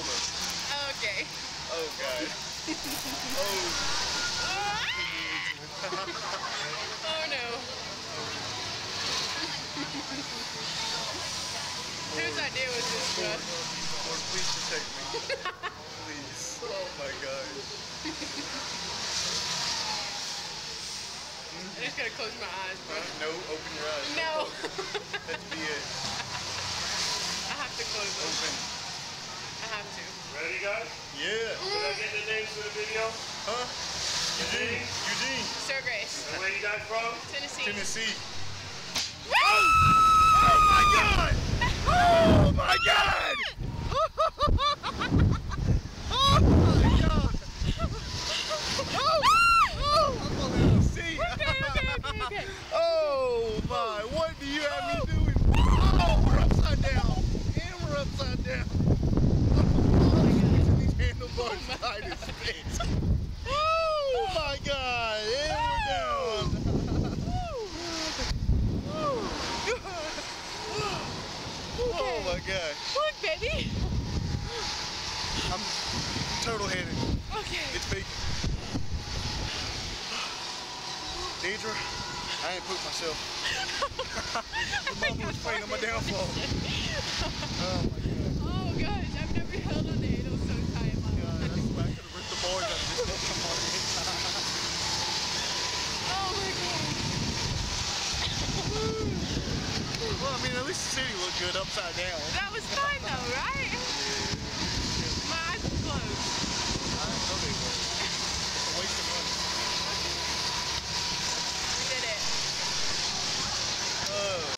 Oklahoma. Okay. Oh God. Oh. Oh no. Whose idea was this, bro? Lord, please protect me. Please. Oh my God. I just gotta close my eyes, bro. No, open your eyes. No. Let's be it. I have to close them. Open. I have to. Ready, guys? Yeah. Did I get the names for the video? Huh? Eugene. Eugene. Sir Grace. And where you guys from? Tennessee. Tennessee. Oh! Oh my God! Oh my God! Oh my God! Oh! I'm gonna see. Okay. Oh my! What do you have me doing? Oh, we're upside down, and we're upside down. Oh, these handlebars tight as fit. Oh my God! And we're down. Oh my gosh. Look, baby. I'm total headed. Okay. It's big. Deidre, I ain't pooped myself. The mama was praying on my downfall. Oh my God. Oh gosh, I've never held on to anal so tight in my God, life. that's why I could have ripped the boys out of this stuff. Oh my God. Well, I mean, at least the city looked good upside down. That was fun though, right?